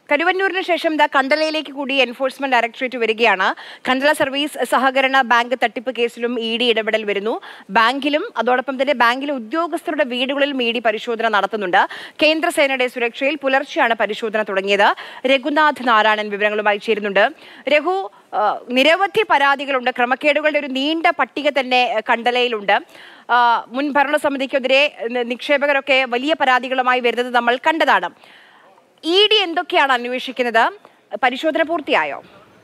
കരുവന്നൂരിന് ശേഷം കണ്ടലയിലേക്ക് കൂടി enforcement directorate വരികയാണ്. കണ്ടല സർവീസ് സഹകരണ ബാങ്ക് തട്ടിപ്പ് കേസിലും ED ഇടപെടൽ വരുന്നു. ബാങ്കിലും അതോടൊപ്പം തന്നെ ബാങ്കിലെ ഉദ്യോഗസ്ഥരുടെ വീടുകളിലും ED പരിശോധന നടത്തുന്നുണ്ട്. കേന്ദ്രസേനയുടെ സുരക്ഷയിൽ പുലർച്ചെയാണ് പരിശോധന തുടങ്ങിയത്. രഘുനാഥ് നാരായണൻ വിവരങ്ങളുമായി ചേരുന്നുണ്ട്. രഘു, നിരവധി പരാതികളുണ്ട്. ക്രമക്കേടുകളുടെ ഒരു നീണ്ട പട്ടിക തന്നെ കണ്ടലയിലുണ്ട്. മുൻ ഭരണസമിതിക്കെതിരെ നിക്ഷേപകരൊക്കെ വലിയ പരാതികളുമായി വരുന്നത് നമ്മൾ കണ്ടതാണ്. ED എന്തൊക്കെയാണ് അന്വേഷിക്കുന്നത്? പരിശോധന പൂർത്തിയായോ?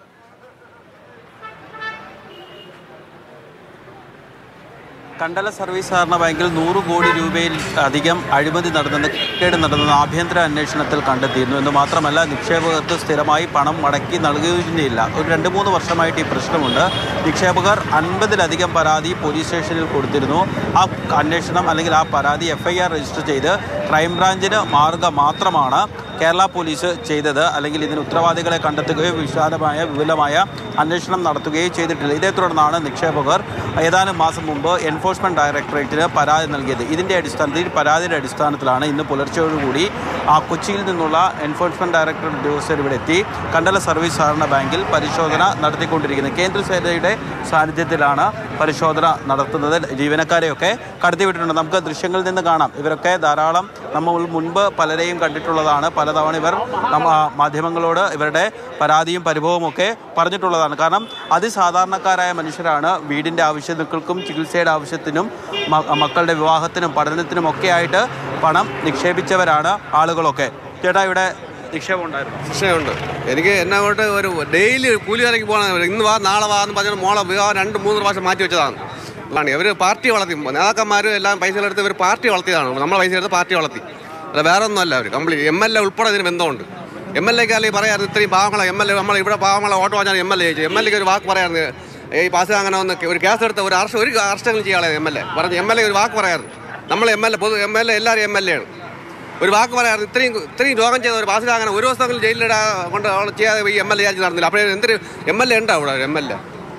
കണ്ടല സർവീസ് സഹകരണ ബാങ്കിൽ 100 കോടി രൂപയിൽ അധികം അഴിമതി നടന്നെന്ന് ആഭ്യന്തര അന്വേഷണത്തിൽ കണ്ടെത്തിയിരുന്നു. എന്ന് മാത്രമല്ല, നിക്ഷേപകർക്ക് സ്ഥിരമായി പണം മടക്കി നൽകുകയില്ല. ഒരു 2-3 വർഷമായിട്ട് ഈ പ്രശ്നമുണ്ട്. നിക്ഷേപകർ 50-ലധികം പരാതി പോലീസ് സ്റ്റേഷനിൽ കൊടുത്തിരുന്നു. ആ അന്വേഷണം അല്ലെങ്കിൽ ആ പരാതി FIR രജിസ്റ്റർ ചെയ്ത് ക്രൈംബ്രാഞ്ചിന് മാത്രമാണ് കേരള പോലീസ് ചെയ്തത്. അല്ലെങ്കിൽ ഇതിന് ഉത്തരവാദികളെ കണ്ടെത്തുകയോ വിപുലമായ അന്വേഷണം നടത്തുകയോ ചെയ്തിട്ടില്ല. ഇതേ തുടർന്നാണ് നിക്ഷേപകർ ഏതാനും മാസം മുമ്പ് എൻഫോഴ്സ്മെന്റ് ഡയറക്ടറേറ്റിന് പരാതി നൽകിയത്. പരാതിയുടെ അടിസ്ഥാനത്തിലാണ് ഇന്ന് പുലർച്ചയോടുകൂടി കൊച്ചിയിൽ നിന്നുള്ള എൻഫോഴ്സ്മെന്റ് ഡയറക്ടറേറ്റ് ഉദ്യോഗസ്ഥർ ഇവിടെ എത്തി കണ്ടല സർവീസ് സഹകരണ ബാങ്കിൽ പരിശോധന നടത്തിക്കൊണ്ടിരിക്കുന്നത്. കേന്ദ്രസേനയുടെ സാന്നിധ്യത്തിലാണ് പരിശോധന നടത്തുന്നത്. ജീവനക്കാരെയൊക്കെ കടത്തിവിട്ടിട്ടുണ്ട്. നമുക്ക് ദൃശ്യങ്ങളിൽ നിന്ന് കാണാം. ഇവരൊക്കെ ധാരാളം നമ്മൾ മുൻപ് പലരെയും കണ്ടിട്ടുള്ളതാണ്. പലതവണ ഇവർ മാധ്യമങ്ങളോട് ഇവരുടെ പരാതിയും പരിഭവവും ഒക്കെ പറഞ്ഞിട്ടുള്ളതാണ്. കാരണം അതിസാധാരണക്കാരായ മനുഷ്യരാണ്. വീടിൻ്റെ ആവശ്യങ്ങൾക്കും ചികിത്സയുടെ ആവശ്യത്തിനും മക്കളുടെ വിവാഹത്തിനും പഠനത്തിനും ഒക്കെ ആയിട്ട് പണം നിക്ഷേപിച്ചവരാണ് ആളുകളൊക്കെ. ചേട്ടാ, ഇവിടെ നിക്ഷേപമുണ്ട്. എനിക്ക് എന്നെ കൊണ്ട് ഒരു ഡെയിലി കൂലിക്കാരേക്ക് പോകണം. ഇന്ന് വാ നാളെ വാ എന്ന് പറഞ്ഞാൽ മോളെ വിവാഹം 2-3 പ്രാവശ്യം മാറ്റി വെച്ചതാണ്. ഇവർ പാർട്ടി വളർത്തി. നേതാക്കന്മാരും എല്ലാം പൈസ എടുത്ത് ഇവർ പാർട്ടി വളർത്തിയതാണ്. നമ്മളെ പൈസ എടുത്ത് പാർട്ടി വളർത്തി. അല്ല, വേറെ ഒന്നുമല്ല. അവർ കംപ്ലീറ്റ് MLA ഉൾപ്പെടെ ഇതിന് ബന്ധമുണ്ട്. MLAക്ക് അല്ലെങ്കിൽ പറയാറുണ്ട് ഇത്രയും പാവങ്ങളെ MLA നമ്മൾ ഇവിടെ പാവങ്ങളെ ഓട്ടോ വാങ്ങാൻ MLA ചോദിച്ചു. MLAക്ക് ഒരു വാക്ക് പറയാറുണ്ട്. ഈ പാസ് അങ്ങനെ ഒന്ന് ഒരു കേസ് എടുത്ത ഒരു അറസ്റ്റെങ്കിലും ചെയ്യാളെ MLA പറഞ്ഞ് MLA ഒരു വാക്ക് പറയാറുണ്ട്. നമ്മൾ MLA എല്ലാവരും MLA ആണ്. ഒരു വാക്ക് പറയാറുണ്ട്. ഇത്രയും രോഗം ചെയ്ത ഒരു പാസ് അങ്ങനെ ഒരു ദിവസമെങ്കിലും ജയിലിലിടാ കൊണ്ട് ചെയ്യാതെ ഈ MLA ആഴ്ച നടന്നില്ല. അപ്പോൾ എന്തൊരു MLA ഉണ്ടോ ഇവിടെ? MLA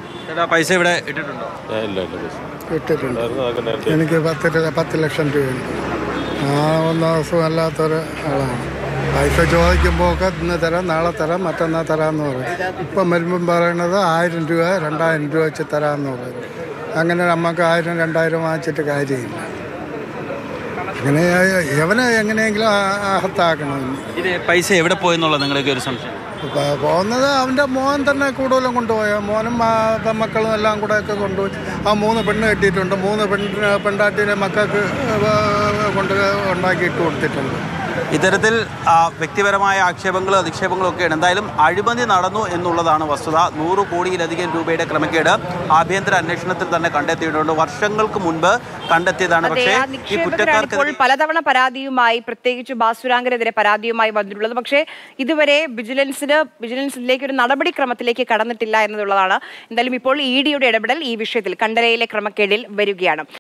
പൈസ ഇവിടെ ഇട്ടിട്ടുണ്ടോ? ഇട്ടിട്ടുണ്ട്. എനിക്ക് 10 ലക്ഷം രൂപയുണ്ട്. ഒന്നും അസുഖമല്ലാത്തൊരു ആളാണ്. പൈസ ചോദിക്കുമ്പോൾ ഒക്കെ ഇന്ന് തരാം, നാളെ തരാം, മറ്റന്നാൾ തരാമെന്ന് പറയും. ഇപ്പം വരുമ്പം പറയണത് 1000 രൂപ 2000 രൂപ വെച്ച് തരാമെന്ന് പറയും. അങ്ങനെ നമുക്ക് 1000-2000 വാങ്ങിച്ചിട്ട് കാര്യമില്ല. അങ്ങനെ എവനെ എങ്ങനെയെങ്കിലും അകത്താക്കണം. ഇത് പൈസ എവിടെ പോയെന്നുള്ള നിങ്ങൾക്ക് ഒരു സംശയം? പോകുന്നത് അവൻ്റെ മോൻ തന്നെ കൂടുതലും കൊണ്ടുപോയോ. മോനും മക്കളും എല്ലാം കൂടെ ഒക്കെ കൊണ്ടുപോയി. 3 പെണ്ണ് കെട്ടിയിട്ടുണ്ട്. 3 പെണ്ണാട്ടിനെ മക്കൾക്ക് കൊണ്ട് ഉണ്ടാക്കിയിട്ട് കൊടുത്തിട്ടുണ്ട്. ഇത്തരത്തിൽ വ്യക്തിപരമായ ആക്ഷേപങ്ങളും അധിക്ഷേപങ്ങളും ഒക്കെയാണ്. എന്തായാലും അഴിമതി നടന്നു എന്നുള്ളതാണ് വസ്തുത. 100 കോടിയിലധികം രൂപയുടെ ക്രമക്കേട് ആഭ്യന്തര അന്വേഷണത്തിൽ തന്നെ കണ്ടെത്തിയിട്ടുണ്ട്. വർഷങ്ങൾക്ക് മുൻപ് കണ്ടെത്തിയതാണ്. പക്ഷേ ഈ കുറ്റക്കാർക്ക് പലതവണ പരാതിയുമായി, പ്രത്യേകിച്ച് ബാസുരാങ്കനെതിരെ പരാതിയുമായി വന്നിട്ടുള്ളത്. പക്ഷേ ഇതുവരെ വിജിലൻസിലേക്ക് ഒരു നടപടിക്രമത്തിലേക്ക് കടന്നിട്ടില്ല എന്നുള്ളതാണ്. എന്തായാലും ഇപ്പോൾ EDയുടെ ഇടപെടൽ ഈ വിഷയത്തിൽ കണ്ടലയിലെ ക്രമക്കേടിൽ വരികയാണ്.